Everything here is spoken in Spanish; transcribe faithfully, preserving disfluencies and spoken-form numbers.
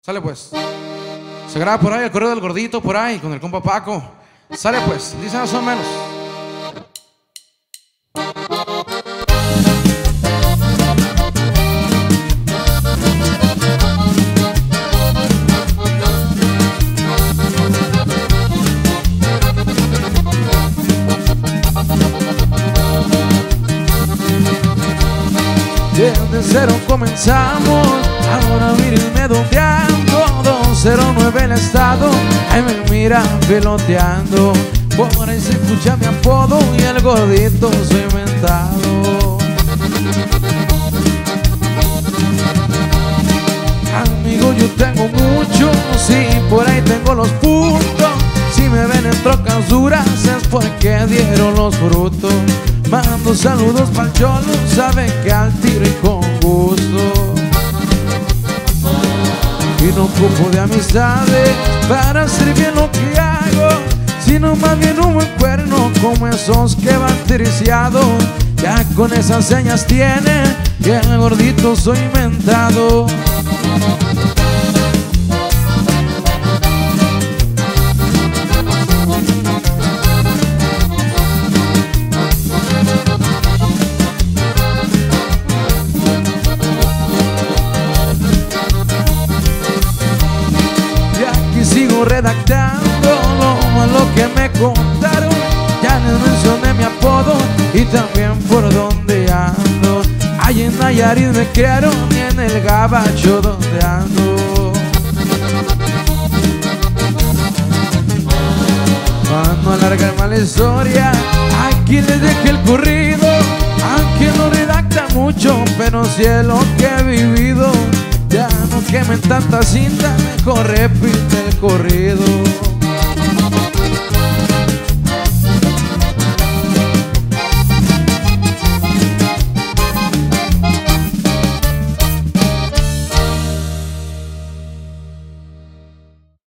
Sale pues. Se graba por ahí el correo del gordito, por ahí, con el compa Paco. Sale pues, dice más o menos. Desde cero comenzamos, ahora mírenme donde ando. Dos cero nueve el estado, ahí me miran peloteando. Por ahí se escucha mi apodo y el gordito soy inventado. Amigo, yo tengo mucho, sí, por ahí tengo los puntos. Si me ven en trocas duras es porque dieron los frutos. Mando saludos pa'l cholo, saben que al tiro y con gusto. Y no ocupo de amistades para hacer bien lo que hago, sino más bien un buen cuerno como esos que van terciados. Ya con esas señas tiene que el gordito soy inventado. Sigo redactando lo malo que me contaron. Ya les mencioné mi apodo y también por donde ando. Ahí en Nayarit me criaron y en el gabacho donde ando. Para no alargar más la historia, aquí les dejé el corrido. Aunque no redacta mucho, pero sí es lo que he vivido. Ya no quemen tanta cinta, mejor repite el corrido.